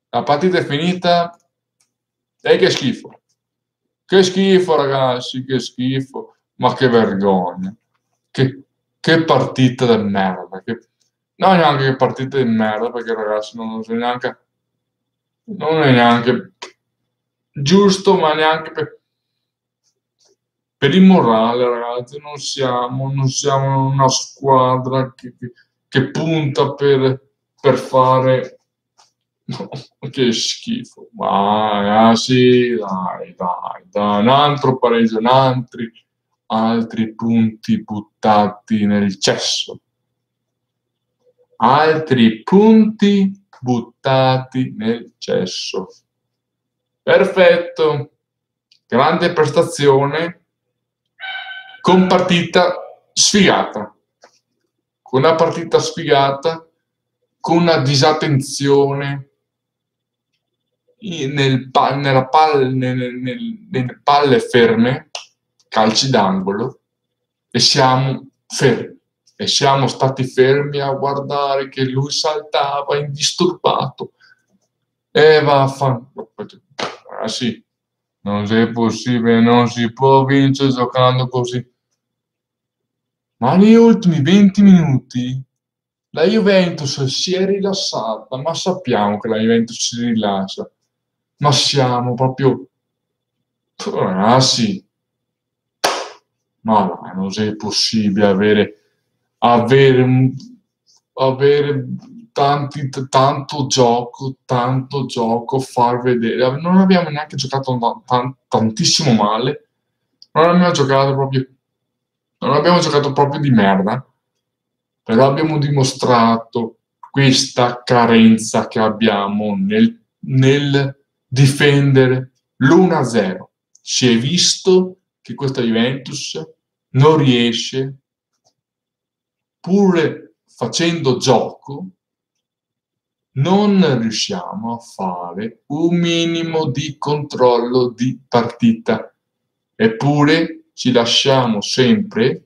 La partita è finita e che schifo ragazzi, che schifo, ma che vergogna, che partita di merda, no neanche che partita di merda perché ragazzi non è neanche giusto, ma neanche per il morale, ragazzi, non siamo una squadra che punta per fare. No, che schifo. Ma sì, dai, un altro pareggio, altri punti buttati nel cesso. Altri punti buttati nel cesso. Perfetto. Grande prestazione con partita sfigata. Con una partita sfigata, con una disattenzione nelle palle ferme, calci d'angolo, e siamo fermi. E siamo stati fermi a guardare che lui saltava indisturbato. E vaffanculo. Ah sì, non è possibile, non si può vincere giocando così. Ma negli ultimi 20 minuti la Juventus si è rilassata, ma sappiamo che la Juventus si rilassa, ma siamo proprio. Ah sì, ma no, non è possibile avere, avere tanto gioco, far vedere. Non abbiamo neanche giocato tantissimo male, non abbiamo giocato proprio di merda, però abbiamo dimostrato questa carenza che abbiamo nel difendere l'1-0. Si è visto che questa Juventus non riesce, pur facendo gioco, non riusciamo a fare un minimo di controllo di partita. Eppure ci lasciamo sempre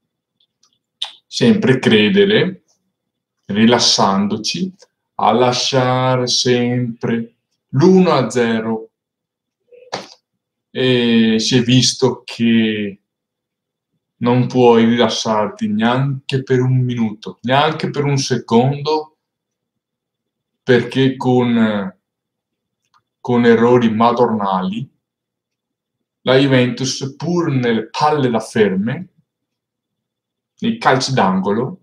credere, rilassandoci, a lasciare sempre l'1-0, e si è visto che non puoi rilassarti neanche per un minuto, neanche per un secondo, perché con errori madornali la Juventus, pur nelle palle da ferme, nei calci d'angolo,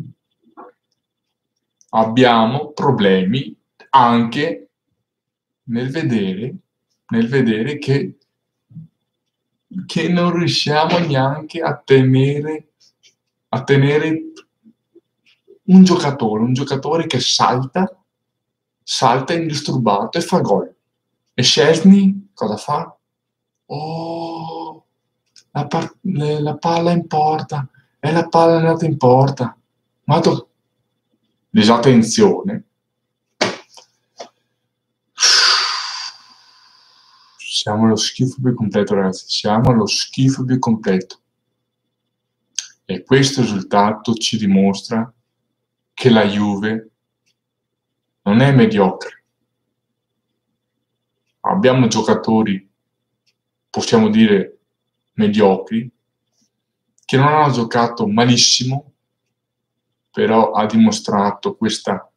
abbiamo problemi anche nel vedere che non riusciamo neanche a tenere un giocatore che salta indisturbato e fa gol. E Szczęsny cosa fa? Oh, la palla in porta, e la palla è andata in porta. Ma disattenzione. Siamo lo schifo più completo, ragazzi. Siamo lo schifo più completo. E questo risultato ci dimostra che la Juve non è mediocre. Abbiamo giocatori, possiamo dire, mediocri, che non hanno giocato malissimo, però ha dimostrato questo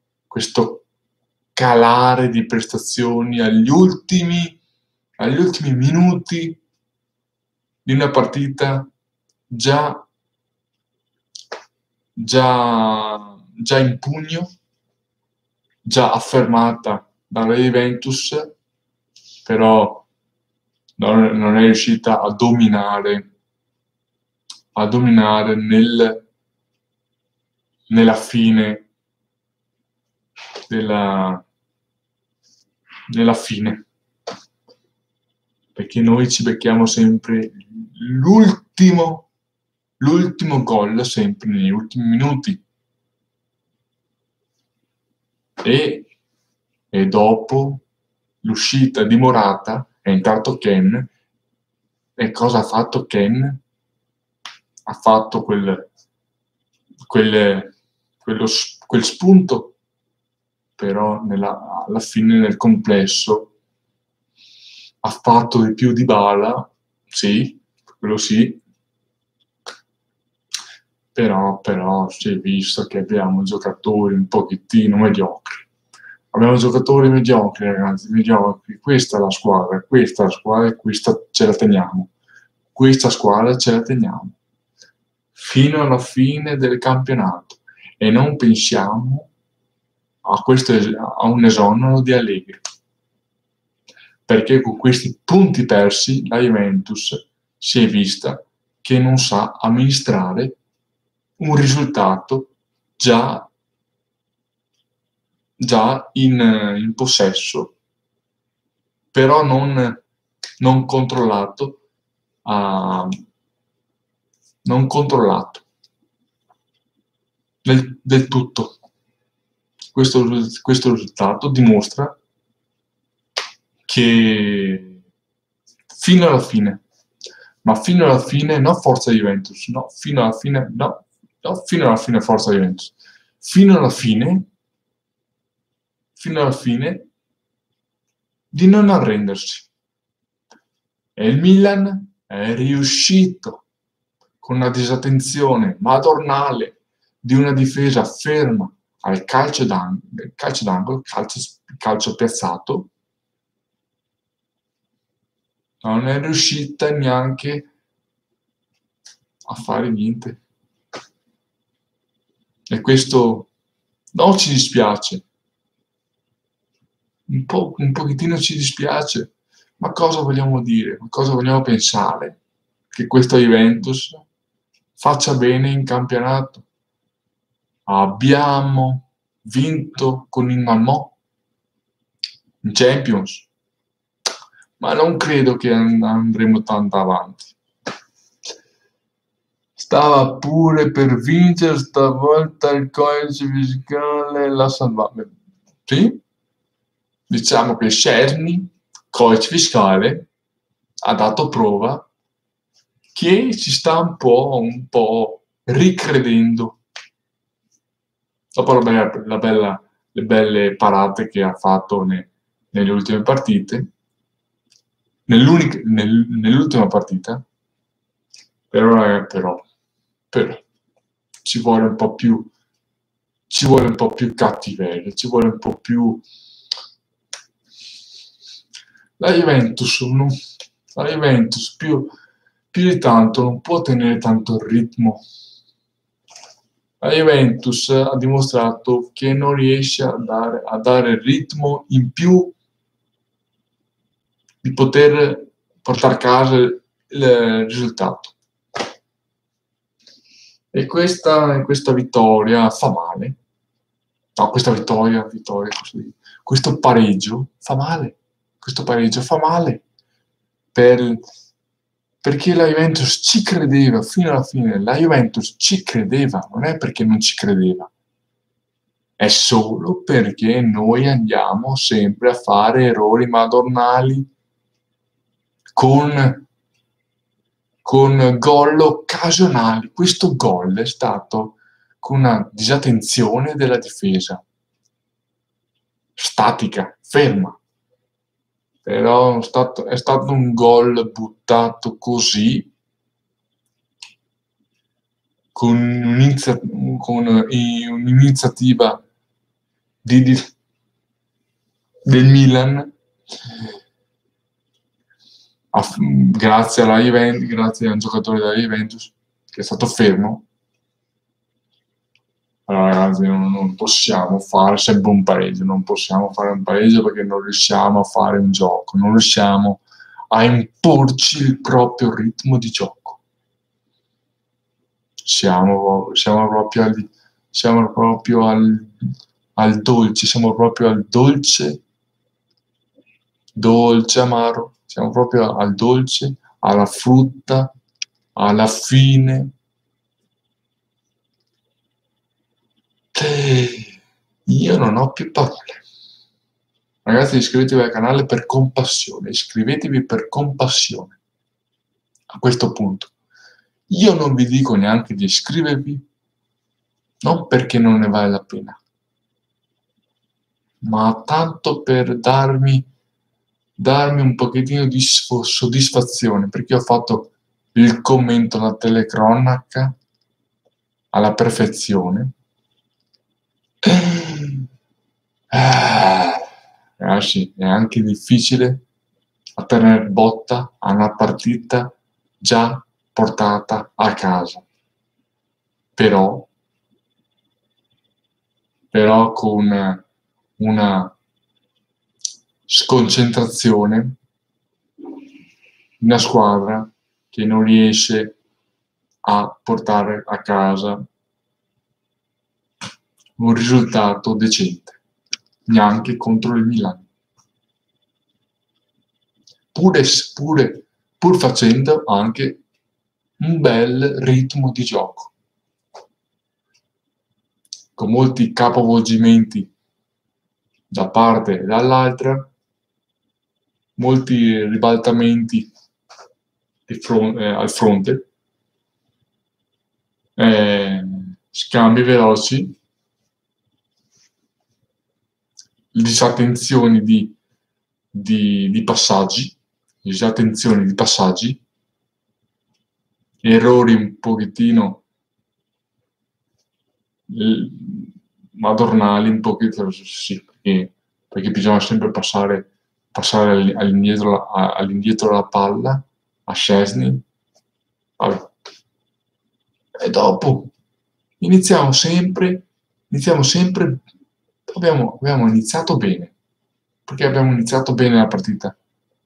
calare di prestazioni agli ultimi minuti di una partita già in pugno, già affermata dalla Juventus, però non è riuscita a dominare nella fine perché noi ci becchiamo sempre l'ultimo gol, sempre negli ultimi minuti, e dopo l'uscita di Morata è entrato Ken. E cosa ha fatto Ken? Ha fatto quel spunto però alla fine nel complesso ha fatto di più Dybala, sì, quello sì, però si è visto che abbiamo giocatori un pochettino mediocri. Abbiamo giocatori mediocri, ragazzi, mediocri. Questa è la squadra e questa ce la teniamo. Questa squadra ce la teniamo fino alla fine del campionato e non pensiamo a un esonero di Allegri, perché con questi punti persi la Juventus si è vista che non sa amministrare un risultato già in possesso, però non controllato, non controllato del tutto. Questo risultato dimostra che fino alla fine, ma fino alla fine no forza Juventus, no, fino alla fine no, fino alla fine forza Juventus, fino alla fine di non arrendersi. E il Milan è riuscito con una disattenzione madornale di una difesa ferma al calcio d'angolo, calcio piazzato, non è riuscita neanche a fare niente. E questo non ci dispiace, un pochettino ci dispiace, ma cosa vogliamo dire? Ma cosa vogliamo pensare? Che questa Juventus faccia bene in campionato? Abbiamo vinto con il Malmö in Champions, ma non credo che andremo tanto avanti. Stava pure per vincere stavolta il codice fiscale, la salvava. Sì? Diciamo che Szczęsny, codice fiscale, ha dato prova che ci sta un po' ricredendo. Dopo le belle parate che ha fatto nelle ultime partite, nell'ultima partita, però ci vuole un po' più cattiveria, ci vuole un po' più. La Juventus più di tanto non può tenere tanto il ritmo. La Juventus ha dimostrato che non riesce a dare il ritmo in più di poter portare a casa il risultato. E questa vittoria fa male. No, questa vittoria così. Questo pareggio fa male. Questo pareggio fa male perché la Juventus ci credeva fino alla fine. La Juventus ci credeva, non è perché non ci credeva. È solo perché noi andiamo sempre a fare errori madornali con gol occasionali. Questo gol è stato con una disattenzione della difesa, statica, ferma. Però è stato un gol buttato così, con un'iniziativa del Milan, grazie alla Juventus, grazie a un giocatore della Juventus che è stato fermo. Allora ragazzi, non possiamo fare sempre un pareggio, non possiamo fare un pareggio perché non riusciamo a fare un gioco, non riusciamo a imporci il proprio ritmo di gioco. Siamo proprio al dolce, siamo proprio al dolce amaro, siamo proprio al dolce, alla frutta, alla fine. Io non ho più parole. Ragazzi, iscrivetevi al canale per compassione, iscrivetevi per compassione. A questo punto. Io non vi dico neanche di iscrivervi, non perché non ne vale la pena, ma tanto per darmi un pochettino di soddisfazione, perché ho fatto il commento alla telecronaca alla perfezione. Sì, è anche difficile a tenere botta a una partita già portata a casa. Però con una sconcentrazione, una squadra che non riesce a portare a casa un risultato decente, neanche contro il Milan. Pur facendo anche un bel ritmo di gioco, con molti capovolgimenti da parte e dall'altra, molti ribaltamenti al fronte, scambi veloci, disattenzioni di passaggi, errori un pochettino madornali, un pochettino, sì, perché bisogna sempre passare all'indietro la palla a Szczęsny. Vabbè. E dopo iniziamo sempre, abbiamo iniziato bene, perché abbiamo iniziato bene la partita.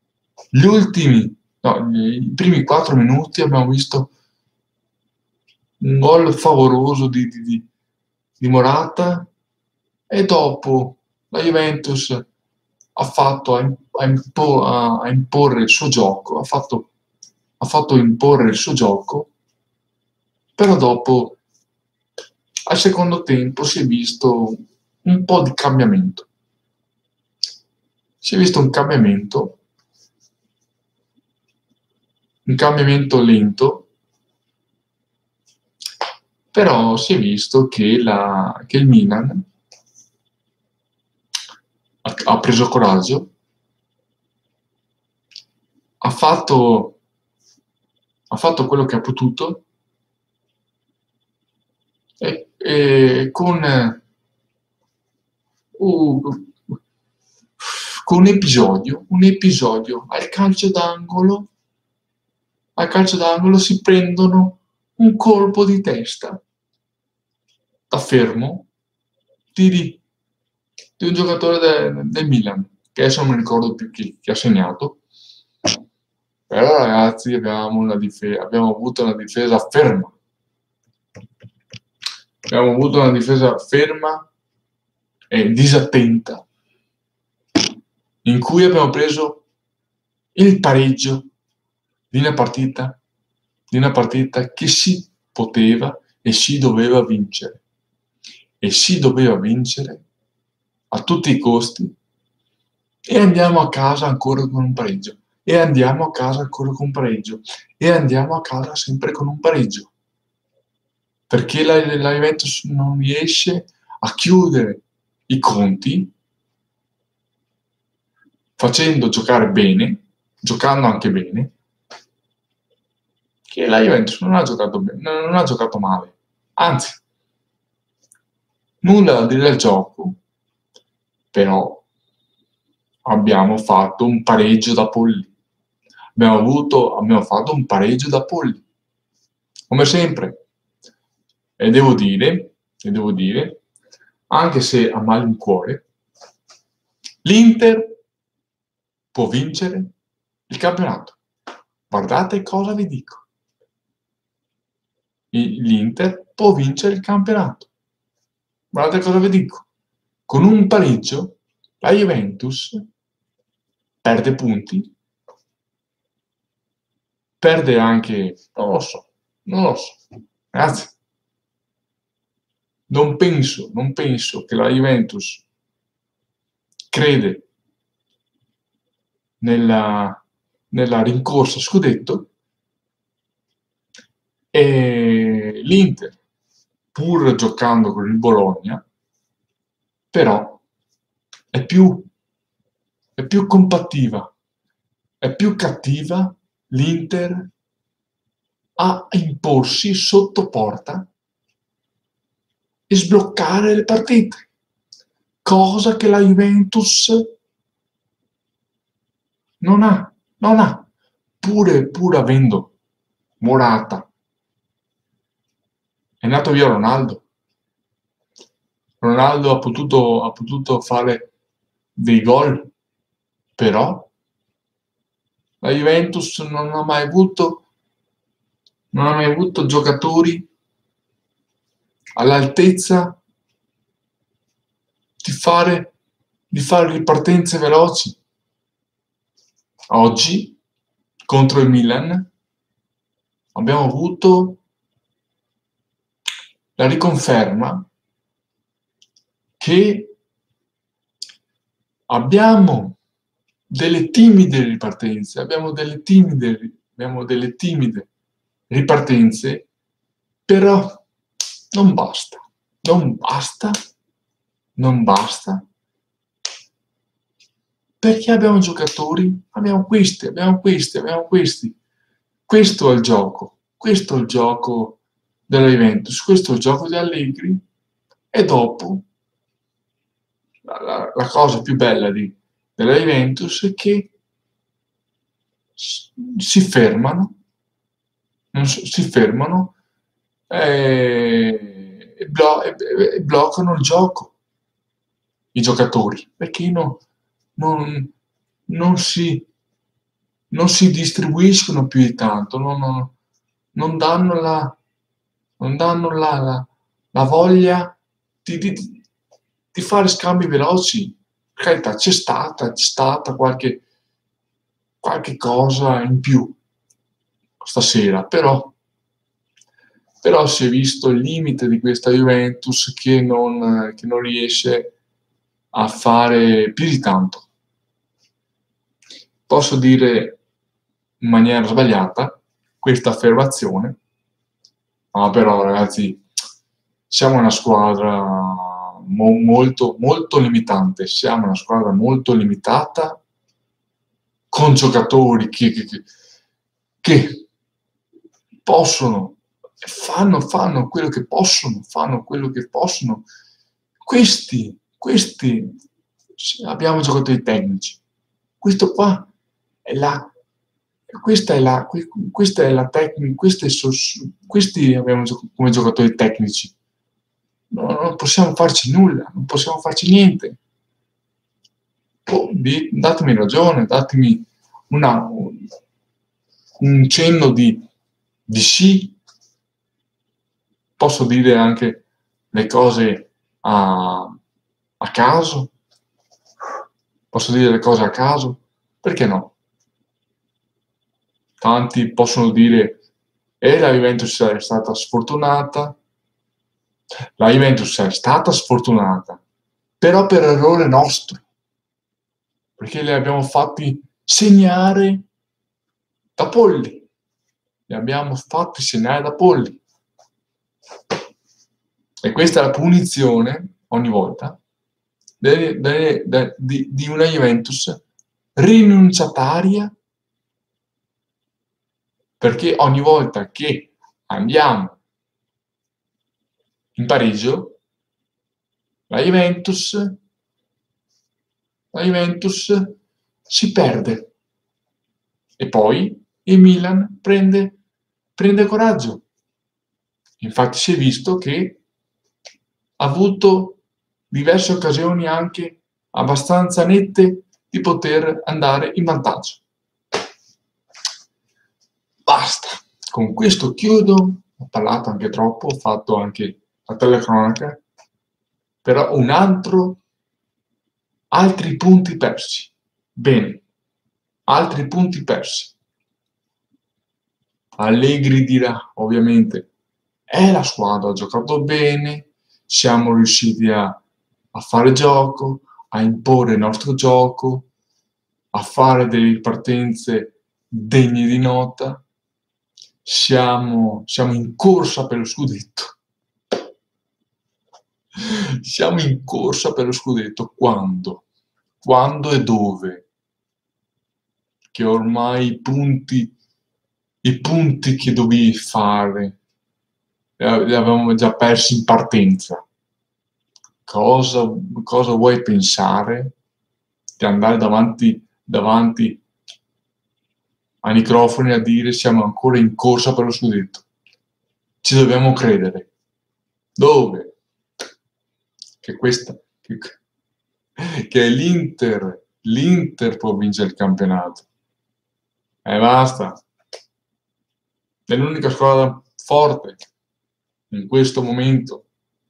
I primi 4 minuti abbiamo visto un gol favoroso di Morata, e dopo la Juventus ha fatto a imporre il suo gioco, ha fatto imporre il suo gioco, però dopo al secondo tempo si è visto un po' di cambiamento. Si è visto un cambiamento lento, però si è visto che il Milan ha preso coraggio, ha fatto quello che ha potuto, e con un episodio al calcio d'angolo si prendono un colpo di testa da fermo di un giocatore del Milan, che adesso non mi ricordo più chi ha segnato. Però ragazzi abbiamo avuto una difesa ferma. Abbiamo avuto una difesa ferma e disattenta, in cui abbiamo preso il pareggio di una partita che si poteva e si doveva vincere. E si doveva vincere a tutti i costi, e andiamo a casa ancora con un pareggio. E andiamo a casa ancora con un pareggio. E andiamo a casa sempre con un pareggio. Perché la Juventus non riesce a chiudere i conti facendo giocare bene, giocando anche bene, che la Juventus non ha giocato bene, non ha giocato male. Anzi, nulla da dire al gioco, però abbiamo fatto un pareggio da polli. Abbiamo fatto un pareggio da polli, come sempre. E devo dire, anche se a malincuore, l'Inter può vincere il campionato. Guardate cosa vi dico. L'Inter può vincere il campionato. Guardate cosa vi dico. Con un pareggio la Juventus perde punti, perde anche, non lo so. Ragazzi, non penso che la Juventus crede nella rincorsa scudetto, e l'Inter, pur giocando con il Bologna, però è più compattiva, è più cattiva l'Inter a imporsi sotto porta e sbloccare le partite, cosa che la Juventus non ha, pur avendo Morata. È nato via Ronaldo. Ronaldo ha potuto fare dei gol, però la Juventus non ha mai avuto giocatori all'altezza di fare ripartenze veloci. Oggi, contro il Milan, abbiamo avuto la riconferma che abbiamo delle timide ripartenze, abbiamo delle timide ripartenze, però non basta, perché abbiamo giocatori, abbiamo questi. Questo è il gioco della Juventus, questo è il gioco di Allegri, e dopo la cosa più bella della Juventus è che si fermano e bloccano il gioco i giocatori, perché non si distribuiscono più di tanto, non danno la voglia di fare scambi veloci. Per carità, c'è stata qualche cosa in più stasera, però si è visto il limite di questa Juventus che non riesce a fare più di tanto. Posso dire in maniera sbagliata questa affermazione, ma però ragazzi, siamo una squadra molto limitante, siamo una squadra molto limitata, con giocatori che possono, fanno quello che possono, questi abbiamo giocatori tecnici, questo qua è questa è la tecnica, questi abbiamo come giocatori tecnici. Non possiamo farci nulla, non possiamo farci niente. Datemi ragione, datemi un cenno di sì. Posso dire anche le cose a caso? Posso dire le cose a caso? Perché no? Tanti possono dire la Juventus è stata sfortunata. La Juventus è stata sfortunata, però per errore nostro, perché li abbiamo fatti segnare da polli. Li abbiamo fatti segnare da polli. E questa è la punizione, ogni volta, di una Juventus rinunciataria, perché ogni volta che andiamo in pareggio, la Juventus si perde, e poi il Milan prende coraggio. Infatti si è visto che ha avuto diverse occasioni anche abbastanza nette di poter andare in vantaggio. Basta, con questo chiudo. Ho parlato anche troppo, ho fatto anche la telecronaca, però altri punti persi. Bene, altri punti persi. Allegri dirà, ovviamente, la squadra ha giocato bene, siamo riusciti a fare gioco, a imporre il nostro gioco, a fare delle ripartenze degne di nota, siamo in corsa per lo scudetto. Siamo in corsa per lo scudetto quando? quando e dove, che ormai i punti che dovevi fare li avevamo già persi in partenza. Cosa vuoi pensare di andare davanti ai microfoni a dire siamo ancora in corsa per lo scudetto? Ci dobbiamo credere. Dove? Che l'Inter può vincere il campionato. E basta. È l'unica squadra forte in questo momento.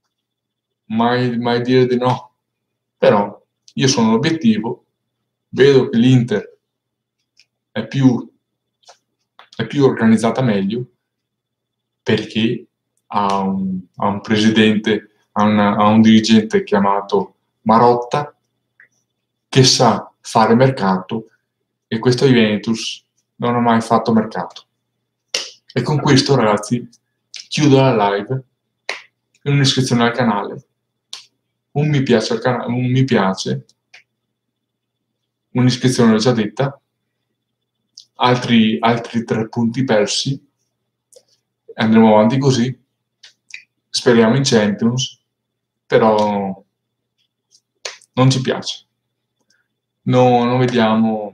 Mai dire di no. Però io sono l'obiettivo, vedo che l'Inter è più organizzata meglio perché ha un presidente, ha un dirigente chiamato Marotta che sa fare mercato e questo Juventus non ha mai fatto mercato. E con questo, ragazzi, chiudo la live, un'iscrizione al canale, un mi piace al canale, un'iscrizione l'ho già detta, altri 3 punti persi, andremo avanti così, speriamo in Champions, però non ci piace. Non vediamo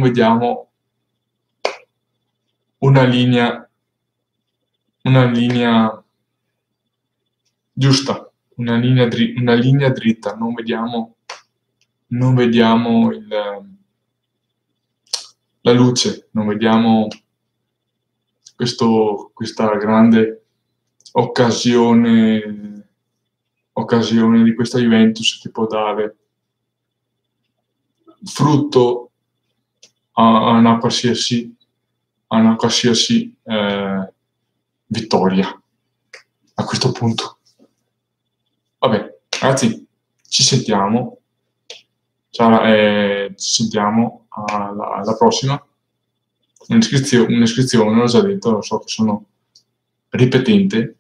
una linea giusta, una linea dritta, non vediamo la luce, non vediamo questa grande occasione di questa Juventus che può dare frutto a una qualsiasi vittoria a questo punto. Vabbè, ragazzi, ci sentiamo. Ci sentiamo alla prossima. Un'iscrizione, l'ho già detto, lo so che sono ripetente,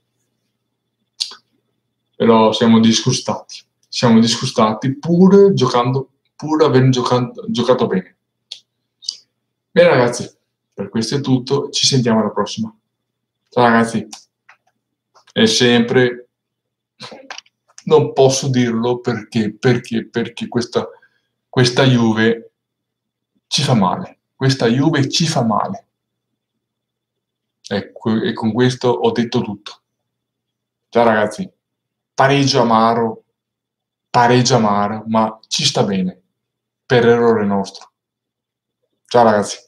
però siamo disgustati pur avendo giocato bene. Bene ragazzi, per questo è tutto, ci sentiamo alla prossima. Ciao ragazzi, e sempre non posso dirlo perché questa Juve ci fa male. E con questo ho detto tutto. Ciao ragazzi, pareggio amaro, ma ci sta bene, per errore nostro. Ciao ragazzi.